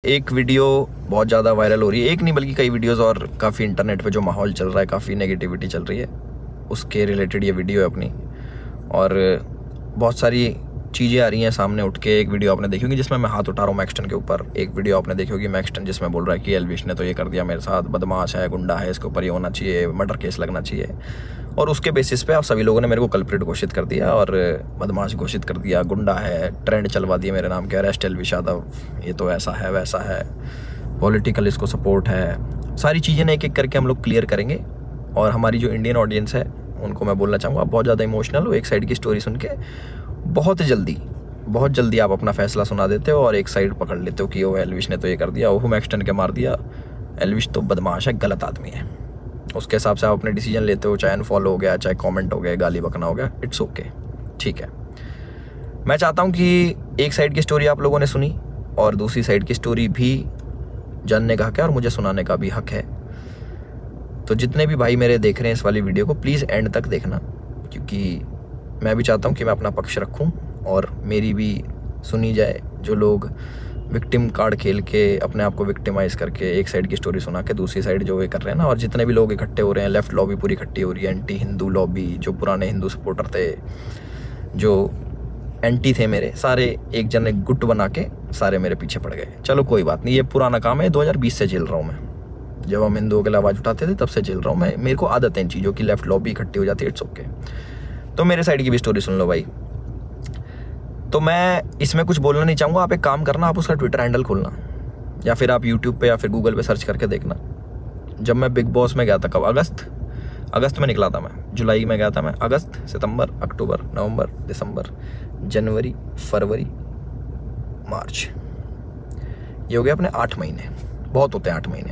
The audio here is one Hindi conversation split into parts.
एक वीडियो बहुत ज़्यादा वायरल हो रही है, एक नहीं बल्कि कई वीडियोस, और काफ़ी इंटरनेट पे जो माहौल चल रहा है, काफ़ी नेगेटिविटी चल रही है, उसके रिलेटेड ये वीडियो है अपनी। और बहुत सारी चीज़ें आ रही हैं सामने उठ के। एक वीडियो आपने देखी होगी जिसमें मैं हाथ उठा रहा हूँ मैक्सटन के ऊपर, एक वीडियो आपने देखी होगी मैक्सटन जिसमें बोल रहा है कि एल्विश ने तो ये कर दिया मेरे साथ, बदमाश है, गुंडा है, इसके ऊपर ये होना चाहिए, मर्डर केस लगना चाहिए। और उसके बेसिस पे आप सभी लोगों ने मेरे को कल्प्रिट घोषित कर दिया और बदमाश घोषित कर दिया, गुंडा है, ट्रेंड चलवा दिया मेरे नाम के, अरेस्ट एल्विश यादव, ये तो ऐसा है वैसा है, पॉलिटिकल इसको सपोर्ट है। सारी चीज़ें एक एक करके हम लोग क्लियर करेंगे। और हमारी जो इंडियन ऑडियंस है उनको मैं बोलना चाहूँगा, आप बहुत ज़्यादा इमोशनल हो, एक साइड की स्टोरी सुन के बहुत जल्दी आप अपना फैसला सुना देते हो और एक साइड पकड़ लेते हो कि ओ एल्विश ने तो ये कर दिया, ओह मैक्सटन के मार दिया, एल्विश तो बदमाश है, गलत आदमी है। उसके हिसाब से आप अपने डिसीजन लेते हो, चाहे अनफॉलो हो गया, चाहे कमेंट हो गया, गाली बकना हो गया, इट्स ओके, ठीक है। मैं चाहता हूँ कि एक साइड की स्टोरी आप लोगों ने सुनी और दूसरी साइड की स्टोरी भी जानने का हक है और मुझे सुनाने का भी हक है। तो जितने भी भाई मेरे देख रहे हैं इस वाली वीडियो को, प्लीज़ एंड तक देखना, क्योंकि मैं भी चाहता हूँ कि मैं अपना पक्ष रखूँ और मेरी भी सुनी जाए। जो लोग विक्टिम कार्ड खेल के अपने आप को विक्टिमाइज़ करके एक साइड की स्टोरी सुना के दूसरी साइड जो वे कर रहे हैं ना, और जितने भी लोग इकट्ठे हो रहे हैं, लेफ्ट लॉबी पूरी इकट्ठी हो रही है, एंटी हिंदू लॉबी, जो पुराने हिंदू सपोर्टर थे, जो एंटी थे मेरे, सारे एक जन गुट बना के सारे मेरे पीछे पड़ गए। चलो कोई बात नहीं, ये पुराना काम है, 2020 से झेल रहा हूँ मैं। जब हम हिंदुओं के लिए आवाज़ उठाते थे तब से झेल रहा हूँ मैं, मेरे को आदत है इन चीज़ों की, लेफ्ट लॉबी इकट्ठी हो जाती है, इट्स ओके। तो मेरे साइड की भी स्टोरी सुन लो भाई। तो मैं इसमें कुछ बोलना नहीं चाहूँगा, आप एक काम करना, आप उसका ट्विटर हैंडल खोलना या फिर आप यूट्यूब पे या फिर गूगल पे सर्च करके देखना। जब मैं बिग बॉस में गया था, कब, अगस्त में निकला था मैं, जुलाई में गया था मैं, अगस्त, सितंबर, अक्टूबर, नवंबर, दिसंबर, जनवरी, फरवरी, मार्च, ये हो गया अपने 8 महीने। बहुत होते हैं 8 महीने।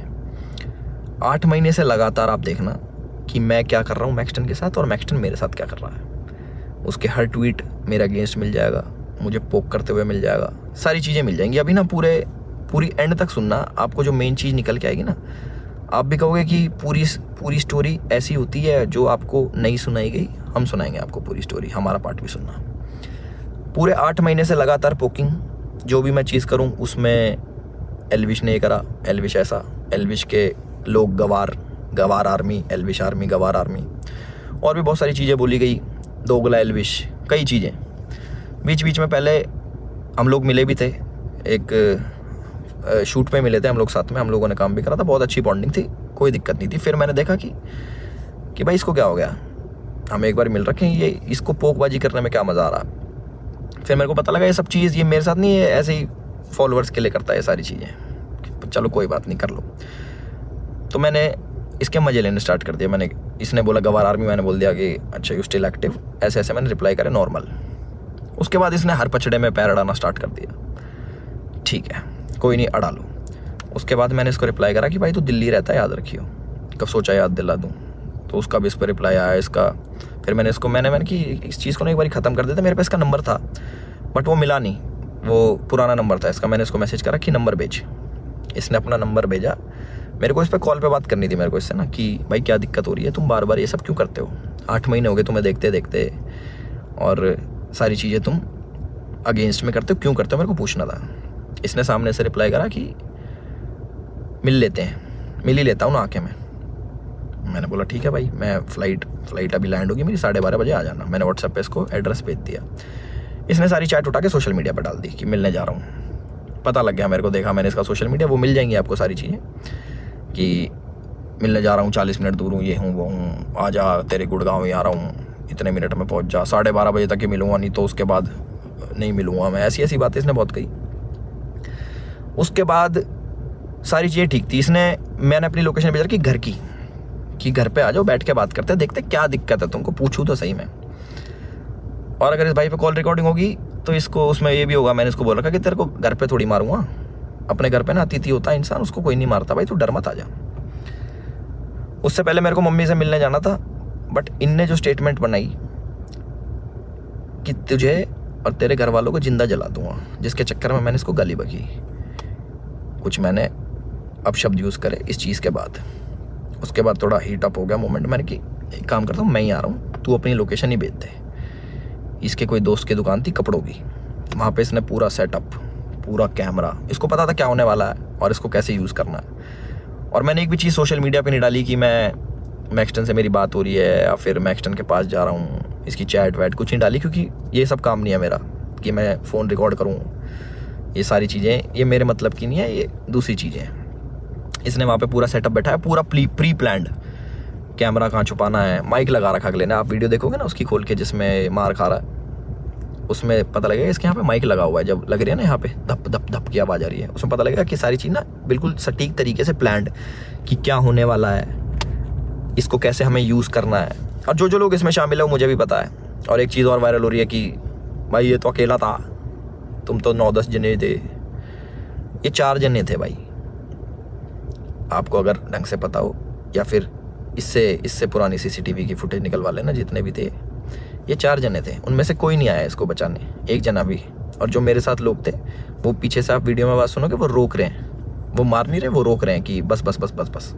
8 महीने से लगातार आप देखना कि मैं क्या कर रहा हूँ मैक्सटन के साथ और मैक्सटन मेरे साथ क्या कर रहा है। उसके हर ट्वीट मेरे अगेंस्ट मिल जाएगा, मुझे पोक करते हुए मिल जाएगा, सारी चीज़ें मिल जाएंगी। अभी ना पूरी एंड तक सुनना, आपको जो मेन चीज़ निकल के आएगी ना, आप भी कहोगे कि पूरी स्टोरी ऐसी होती है जो आपको नहीं सुनाई गई, हम सुनाएंगे आपको पूरी स्टोरी, हमारा पार्ट भी सुनना। पूरे 8 महीने से लगातार पोकिंग, जो भी मैं चीज़ करूँ उसमें एल्विश ने करा, एल्विश ऐसा, एल्विश के लोग गवार आर्मी, एल्विश आर्मी, गवार आर्मी, और भी बहुत सारी चीज़ें बोली गई, दोगला एल्विश, कई चीज़ें। बीच में पहले हम लोग मिले भी थे, एक शूट पे मिले थे हम लोग साथ में, हम लोगों ने काम भी करा था, बहुत अच्छी बॉन्डिंग थी, कोई दिक्कत नहीं थी। फिर मैंने देखा कि भाई इसको क्या हो गया, हम एक बार मिल रखे हैं, ये इसको पोकबाजी करने में क्या मज़ा आ रहा। फिर मेरे को पता लगा ये सब चीज़ ये मेरे साथ नहीं है, ऐसे ही फॉलोअर्स के लिए करता है ये सारी चीज़ें, चलो कोई बात नहीं, कर लो। तो मैंने इसके मजे लेने स्टार्ट कर दिया। इसने बोला गवार आर्मी, मैंने बोल दिया कि अच्छा यू स्टिल एक्टिव, ऐसे ऐसे मैंने रिप्लाई करे नॉर्मल। उसके बाद इसने हर पचड़े में पैर अड़ाना स्टार्ट कर दिया। ठीक है, कोई नहीं, अड़ा लो। उसके बाद मैंने इसको रिप्लाई करा कि भाई तू दिल्ली रहता है, याद रखियो, कब सोचा याद दिला दूँ। तो उसका भी इस पर रिप्लाई आया इसका। फिर मैंने कि इस चीज़ को ना एक बार ख़त्म कर देता। मेरे पास इसका नंबर था बट वो मिला नहीं, वो पुराना नंबर था इसका। मैंने इसको मैसेज करा कि नंबर भेज, इसने अपना नंबर भेजा। मेरे को इस पर कॉल पे बात करनी थी मेरे को इससे ना, कि भाई क्या दिक्कत हो रही है, तुम बार बार ये सब क्यों करते हो, 8 महीने हो गए तुम्हें देखते देखते, और सारी चीज़ें तुम अगेंस्ट में करते हो, क्यों करते हो, मेरे को पूछना था। इसने सामने से रिप्लाई करा कि मिल लेते हैं, मिल ही लेता हूँ ना आके मैं। मैंने बोला ठीक है भाई, मैं फ्लाइट अभी लैंड होगी मेरी, 12:30 बजे आ जाना। मैंने व्हाट्सएप पे इसको एड्रेस भेज दिया। इसने सारी चैट उठा के सोशल मीडिया पर डाल दी कि मिलने जा रहा हूँ। पता लग गया मेरे को, देखा मैंने इसका सोशल मीडिया, वो मिल जाएंगी आपको सारी चीज़ें कि मिलने जा रहा हूँ, 40 मिनट दूर हूँ, ये हूँ वो हूँ, आ जा, तेरे गुड़गांव ही आ रहा हूँ, इतने मिनट में पहुँच जा, 12:30 बजे तक ही मिलूँगा, नहीं तो उसके बाद नहीं मिलूँगा मैं। ऐसी बातें इसने बहुत कही। उसके बाद सारी चीज़ें ठीक थी। मैंने अपनी लोकेशन भेजा कि घर की, कि घर पे आ जाओ, बैठ के बात करते हैं, देखते क्या दिक्कत है तुमको, पूछूँ तो सही में। और अगर इस भाई पे कॉल रिकॉर्डिंग होगी तो इसको उसमें ये भी होगा, मैंने इसको बोल रखा कि तेरे को घर पे थोड़ी मारूंगा, अपने घर पे ना अतिथि होता है इंसान, उसको कोई नहीं मारता भाई, तू डर मत आ जा। उससे पहले मेरे को मम्मी से मिलने जाना था, बट इनने जो स्टेटमेंट बनाई कि तुझे और तेरे घर वालों को जिंदा जला दूंगा, जिसके चक्कर में मैंने इसको गाली बकी। कुछ मैंने अपशब्द यूज़ करे इस चीज़ के बाद। उसके बाद थोड़ा हीट अप हो गया मोमेंट। मैंने कि एक काम करता हूँ, मैं ही आ रहा हूँ, तू अपनी लोकेशन ही भेज दे। इसके कोई दोस्त की दुकान थी कपड़ों की, वहाँ पे इसने पूरा सेटअप, पूरा कैमरा, इसको पता था क्या होने वाला है, और इसको कैसे यूज़ करना है। और मैंने एक भी चीज़ सोशल मीडिया पे नहीं डाली कि मैं मैक्सटन से मेरी बात हो रही है या फिर मैक्सटन के पास जा रहा हूँ, इसकी चैट वैट कुछ नहीं डाली, क्योंकि ये सब काम नहीं है मेरा कि मैं फ़ोन रिकॉर्ड करूँ। ये सारी चीज़ें ये मेरे मतलब की नहीं है, ये दूसरी चीज़ें हैं। इसने वहाँ पे पूरा सेटअप बैठा है, पूरा प्री प्लान्ड, कैमरा कहाँ छुपाना है, माइक लगा रखा अगले ने। आप वीडियो देखोगे ना उसकी खोल के जिसमें मार खा रहा है, उसमें पता लगेगा इसके यहाँ पे माइक लगा हुआ है। जब लग रही है ना यहाँ पे धप धप धप की आवाज़ आ रही है, उसमें पता लगेगा कि सारी चीज़ ना बिल्कुल सटीक तरीके से प्लान्ड, कि क्या होने वाला है, इसको कैसे हमें यूज़ करना है। और जो लोग इसमें शामिल है वो मुझे भी पता है। और एक चीज़ और वायरल हो रही है कि भाई ये तो अकेला था, तुम तो 9-10 जने थे। ये 4 जने थे भाई, आपको अगर ढंग से पता हो, या फिर इससे पुरानी सीसीटीवी की फुटेज निकलवा लेना, जितने भी थे ये 4 जने थे, उनमें से कोई नहीं आया इसको बचाने, एक जना भी। और जो मेरे साथ लोग थे वो पीछे से, आप वीडियो में बात सुनोगे, वो रोक रहे हैं, वो मार नहीं रहे, वो रोक रहे हैं कि बस बस बस बस बस।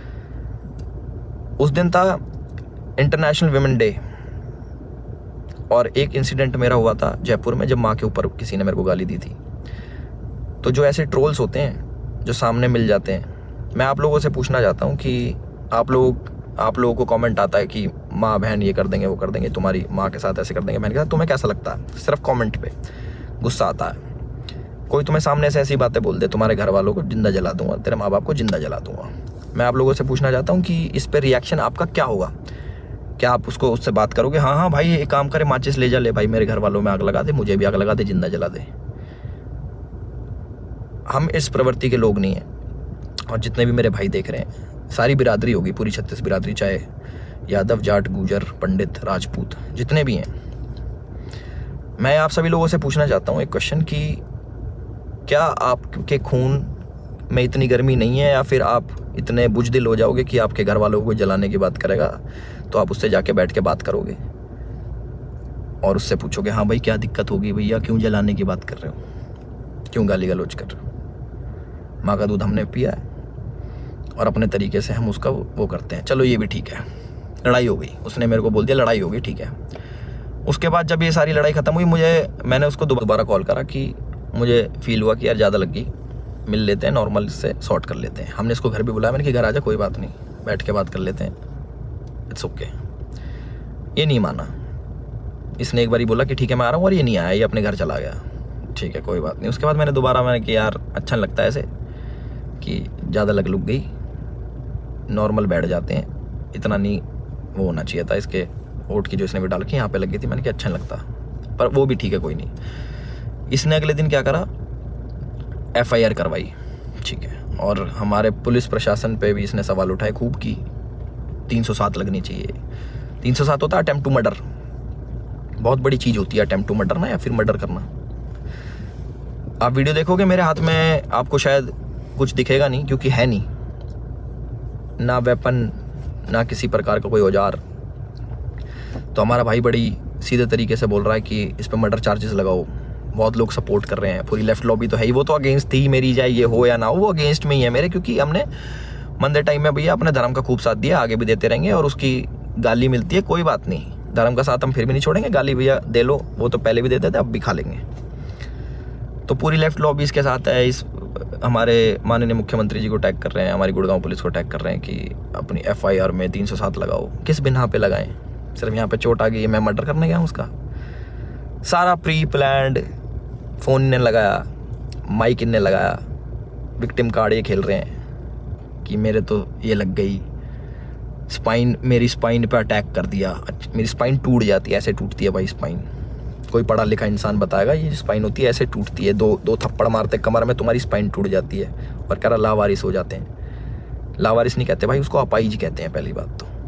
उस दिन था इंटरनेशनल विमेन डे, और एक इंसिडेंट मेरा हुआ था जयपुर में, जब माँ के ऊपर किसी ने मेरे को गाली दी थी। तो जो ऐसे ट्रोल्स होते हैं जो सामने मिल जाते हैं, मैं आप लोगों से पूछना चाहता हूँ कि आप लोगों को कमेंट आता है कि माँ बहन ये कर देंगे वो कर देंगे, तुम्हारी माँ के साथ ऐसे कर देंगे, बहन के साथ, तुम्हें कैसा लगता है? सिर्फ कमेंट पे गुस्सा आता है। कोई तुम्हें सामने से ऐसी बातें बोल दे, तुम्हारे घर वालों को जिंदा जला दूंगा, तेरे माँ बाप को जिंदा जला दूंगा। मैं आप लोगों से पूछना चाहता हूँ कि इस पर रिएक्शन आपका क्या होगा? क्या आप उससे बात करोगे, हाँ भाई एक काम करे, माचिस ले जा, ले भाई मेरे घर वालों में आग लगा दे, मुझे भी आग लगा दे, जिंदा जला दे? हम इस प्रवृत्ति के लोग नहीं हैं। और जितने भी मेरे भाई देख रहे हैं, सारी बिरादरी होगी, पूरी 36 बिरादरी, चाहे यादव, जाट, गुजर, पंडित, राजपूत, जितने भी हैं, मैं आप सभी लोगों से पूछना चाहता हूँ एक क्वेश्चन कि क्या आपके खून में इतनी गर्मी नहीं है, या फिर आप इतने बुजदिल हो जाओगे कि आपके घर वालों को जलाने की बात करेगा तो आप उससे जाके बैठ के बात करोगे और उससे पूछोगे, हाँ भाई क्या दिक्कत होगी भैया, क्यों जलाने की बात कर रहे हो, क्यों गाली गलौज कर रहे हो? माँ का दूध हमने पिया है और अपने तरीके से हम उसका वो करते हैं। चलो ये भी ठीक है, लड़ाई हो गई, उसने मेरे को बोल दिया लड़ाई हो गई, ठीक है। उसके बाद जब ये सारी लड़ाई ख़त्म हुई, मैंने उसको दोबारा कॉल करा कि मुझे फील हुआ कि यार ज़्यादा लग गई, मिल लेते हैं, नॉर्मल इससे सॉर्ट कर लेते हैं। हमने इसको घर भी बुलाया, मैंने कि घर आ जा, कोई बात नहीं, बैठ के बात कर लेते हैं, इट्स ओके। ये नहीं माना, इसने एक बारी बोला कि ठीक है मैं आ रहा हूँ, और ये नहीं आया, ये अपने घर चला गया, ठीक है कोई बात नहीं। उसके बाद मैंने कि यार अच्छा लगता है ऐसे कि ज़्यादा लग गई, नॉर्मल बैठ जाते हैं, इतना नहीं वो होना चाहिए था। इसके ओट की जो इसने भी डाल के यहाँ पे लग गई थी, मैंने कि अच्छा नहीं लगता, पर वो भी ठीक है कोई नहीं। इसने अगले दिन क्या करा, FIR करवाई, ठीक है। और हमारे पुलिस प्रशासन पे भी इसने सवाल उठाए खूब की 307 लगनी चाहिए। 307 होता है अटेम्प्ट टू मर्डर, बहुत बड़ी चीज़ होती है अटेम्प्ट टू मर्डर ना, या फिर मर्डर करना। आप वीडियो देखोगे मेरे हाथ में, आपको शायद कुछ दिखेगा नहीं, क्योंकि है नहीं ना वेपन, ना किसी प्रकार का कोई औजार। तो हमारा भाई बड़ी सीधे तरीके से बोल रहा है कि इस पर मर्डर चार्जेस लगाओ। बहुत लोग सपोर्ट कर रहे हैं, पूरी लेफ्ट लॉबी तो है ही, वो तो अगेंस्ट थी मेरी, चाहे ये हो या ना हो, वो अगेंस्ट में ही है मेरे, क्योंकि हमने मंदे टाइम में भैया अपने धर्म का खूब साथ दिया, आगे भी देते रहेंगे। और उसकी गाली मिलती है, कोई बात नहीं, धर्म का साथ हम फिर भी नहीं छोड़ेंगे, गाली भैया दे लो, वो तो पहले भी देते थे, अब भी खा लेंगे। तो पूरी लेफ्ट लॉबी इसके साथ है। इस हमारे माननीय मुख्यमंत्री जी को टैग कर रहे हैं, हमारी गुड़गांव पुलिस को टैग कर रहे हैं कि अपनी FIR में 307 लगाओ। किस बिना पे लगाएं? सिर्फ यहाँ पे चोट आ गई, मैं मर्डर करने गया हूँ उसका? सारा प्री प्लान्ड, फ़ोन इनने लगाया, माइक इनने लगाया, विक्टिम कार्ड ये खेल रहे हैं कि मेरे तो ये लग गई, स्पाइन, मेरी स्पाइन पे अटैक कर दिया, मेरी स्पाइन टूट जाती है, ऐसे टूटती है भाई स्पाइन। कोई पढ़ा लिखा इंसान बताएगा ये स्पाइन होती है, ऐसे टूटती है, दो थप्पड़ मारते कमर में, तुम्हारी स्पाइन टूट जाती है। और कह रहा लावारिस हो जाते हैं। लावारिस नहीं कहते भाई, उसको अपाहिज कहते हैं पहली बात तो।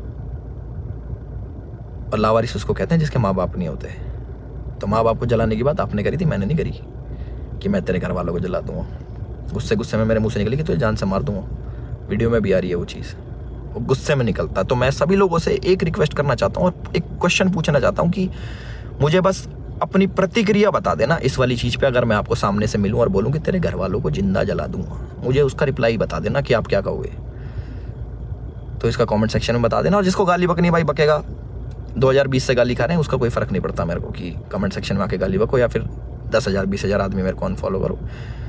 और लावारिस उसको कहते हैं जिसके माँ बाप नहीं होते। तो माँ बाप को जलाने की बात आपने करी थी, मैंने नहीं करी कि मैं तेरे घर वालों को जला दूंगा। गुस्से में मेरे मुँह से निकली कि तुझे जान से मार दूंगा। वीडियो में भी आ रही है वो चीज़, वो गुस्से में निकलता। तो मैं सभी लोगों से एक रिक्वेस्ट करना चाहता हूँ और एक क्वेश्चन पूछना चाहता हूँ कि मुझे बस अपनी प्रतिक्रिया बता देना इस वाली चीज़ पे। अगर मैं आपको सामने से मिलूं और बोलूं कि तेरे घर वालों को जिंदा जला दूंगा, मुझे उसका रिप्लाई बता देना कि आप क्या कहोगे। तो इसका कमेंट सेक्शन में बता देना। और जिसको गाली बकनी भाई बकेगा, 2020 से गाली खा रहे हैं, उसका कोई फ़र्क नहीं पड़ता मेरे को कि कमेंट सेक्शन में आके गाली बको या फिर 10,000 20,000 आदमी मेरे को अनफॉलो करो।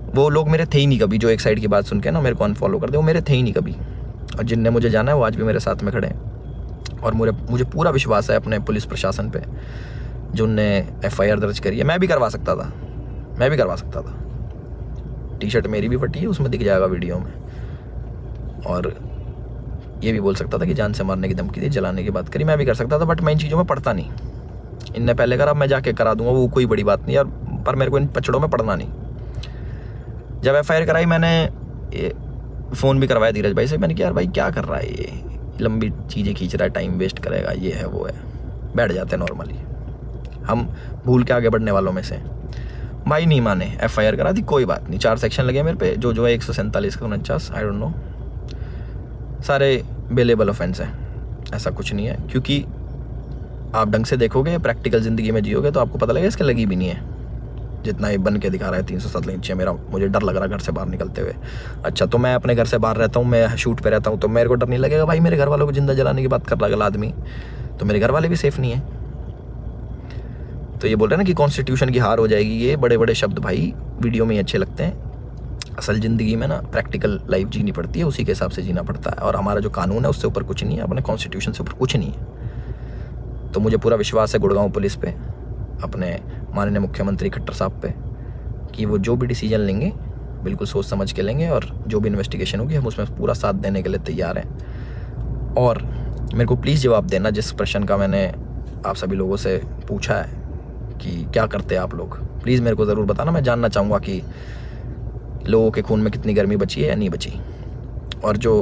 वो लोग मेरे थे ही नहीं कभी, जो एक साइड की बात सुन के ना मेरे को अनफॉलो कर दे, वो मेरे थे ही नहीं कभी। और जिनने मुझे जाना है वो आज भी मेरे साथ में खड़े हैं। और मुझे पूरा विश्वास है अपने पुलिस प्रशासन पे, जो उनने FIR दर्ज करी है। मैं भी करवा सकता था, टी-शर्ट मेरी भी फटी है, उसमें दिख जाएगा वीडियो में। और ये भी बोल सकता था कि जान से मारने की धमकी दी, जलाने की बात करी, मैं भी कर सकता था, बट मैं इन चीज़ों में पढ़ता नहीं। इनने पहले करा, मैं जाके करा दूंगा, वो कोई बड़ी बात नहीं यार, पर मेरे को इन पचड़ों में पढ़ना नहीं। जब FIR कराई मैंने फ़ोन भी करवाया धीरज भाई से, मैंने कहा यार भाई क्या कर रहा है ये, लंबी चीज़ें खींच रहा है, टाइम वेस्ट करेगा, ये है वो है। बैठ जाते हैं नॉर्मली, हम भूल के आगे बढ़ने वालों में से। भाई नहीं माने, FIR करा दी, कोई बात नहीं। 4 सेक्शन लगे मेरे पे, जो है 147 का 49, आई डोंट नो, सारे बेलेबल ऑफेंस है, ऐसा कुछ नहीं है। क्योंकि आप ढंग से देखोगे, प्रैक्टिकल ज़िंदगी में जियोगे तो आपको पता लगेगा इसके लगी भी नहीं है। जितना ये बन के दिखा रहा है 307 नीचे, मुझे डर लग रहा है घर से बाहर निकलते हुए। अच्छा, तो मैं अपने घर से बाहर रहता हूँ, मैं शूट पे रहता हूँ, तो मेरे को डर नहीं लगेगा भाई मेरे घर वालों को जिंदा जलाने की बात कर रहा है अगला आदमी, तो मेरे घर वाले भी सेफ नहीं है। तो ये बोल रहे हैं ना कि कॉन्स्टिट्यूशन की हार हो जाएगी, ये बड़े बड़े शब्द भाई वीडियो में ही अच्छे लगते हैं। असल ज़िंदगी में ना प्रैक्टिकल लाइफ जीनी पड़ती है, उसी के हिसाब से जीना पड़ता है। और हमारा जो कानून है उससे ऊपर कुछ नहीं है, अपने कॉन्स्टिट्यूशन से ऊपर कुछ नहीं है। तो मुझे पूरा विश्वास है गुड़गांव पुलिस पे, अपने माननीय मुख्यमंत्री खट्टर साहब पे, कि वो जो भी डिसीजन लेंगे बिल्कुल सोच समझ के लेंगे, और जो भी इन्वेस्टिगेशन होगी हम उसमें पूरा साथ देने के लिए तैयार हैं। और मेरे को प्लीज़ जवाब देना जिस प्रश्न का मैंने आप सभी लोगों से पूछा है कि क्या करते हैं आप लोग, प्लीज़ मेरे को ज़रूर बताना। मैं जानना चाहूँगा कि लोगों के खून में कितनी गर्मी बची है या नहीं बची। और जो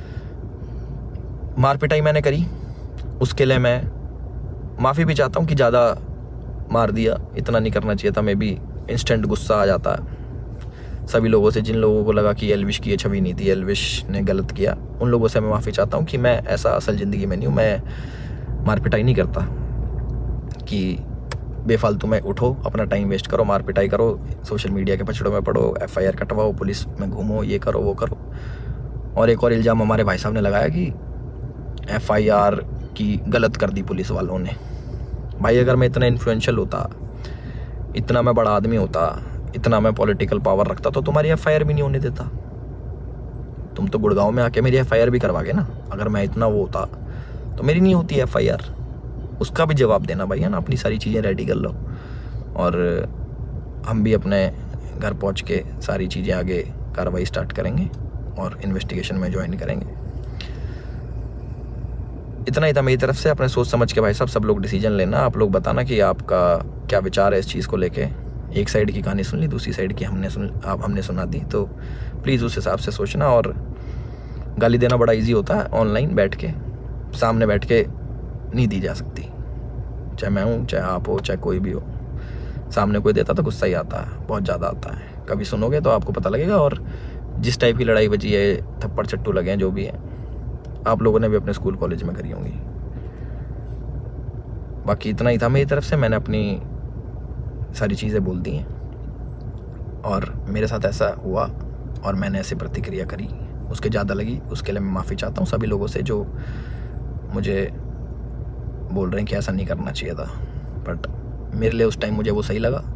मार पिटाई मैंने करी उसके लिए मैं माफ़ी भी चाहता हूँ कि ज़्यादा मार दिया, इतना नहीं करना चाहिए था। मैं भी इंस्टेंट गुस्सा आ जाता है सभी लोगों से, जिन लोगों को लगा कि एल्विश की ये छवि नहीं थी, एल्विश ने गलत किया, उन लोगों से मैं माफ़ी चाहता हूँ कि मैं ऐसा असल ज़िंदगी में नहीं हूँ। मैं मार पिटाई नहीं करता कि बेफालतू में उठो, अपना टाइम वेस्ट करो, मार पिटाई करो, सोशल मीडिया के पछड़ों में पड़ो, FIR कटवाओ, पुलिस में घूमो, ये करो वो करो। और एक और इल्ज़ाम हमारे भाई साहब ने लगाया कि FIR की गलत कर दी पुलिस वालों ने। भाई अगर मैं इतना इन्फ्लुएंशियल होता, इतना मैं बड़ा आदमी होता, इतना मैं पॉलिटिकल पावर रखता, तो तुम्हारी FIR भी नहीं होने देता। तुम तो गुड़गांव में आके मेरी FIR भी करवागे ना। अगर मैं इतना वो होता तो मेरी नहीं होती FIR, उसका भी जवाब देना भाई, है ना। अपनी सारी चीज़ें रेडी कर लो, और हम भी अपने घर पहुंच के सारी चीज़ें आगे कार्रवाई स्टार्ट करेंगे और इन्वेस्टिगेशन में ज्वाइन करेंगे। इतना ही था मेरी तरफ से। अपने सोच समझ के भाई साहब सब लोग डिसीजन लेना। आप लोग बताना कि आपका क्या विचार है इस चीज़ को लेके। एक साइड की कहानी सुन ली, दूसरी साइड की हमने सुना दी, तो प्लीज़ उस हिसाब से सोचना। और गाली देना बड़ा इजी होता है, ऑनलाइन बैठ के, सामने बैठ के नहीं दी जा सकती। चाहे मैं हूँ, चाहे आप हो, चाहे कोई भी हो, सामने कोई देता तो गुस्सा ही आता है, बहुत ज़्यादा आता है। कभी सुनोगे तो आपको पता लगेगा। और जिस टाइप की लड़ाई बची है, थप्पड़ चट्टू लगे हैं, जो भी है, आप लोगों ने भी अपने स्कूल कॉलेज में करी होंगी। बाकी इतना ही था मेरी तरफ से। मैंने अपनी सारी चीज़ें बोल दी हैं, और मेरे साथ ऐसा हुआ और मैंने ऐसी प्रतिक्रिया करी, उसके ज़्यादा लगी, उसके लिए मैं माफ़ी चाहता हूँ सभी लोगों से जो मुझे बोल रहे हैं कि ऐसा नहीं करना चाहिए था। बट मेरे लिए उस टाइम मुझे वो सही लगा।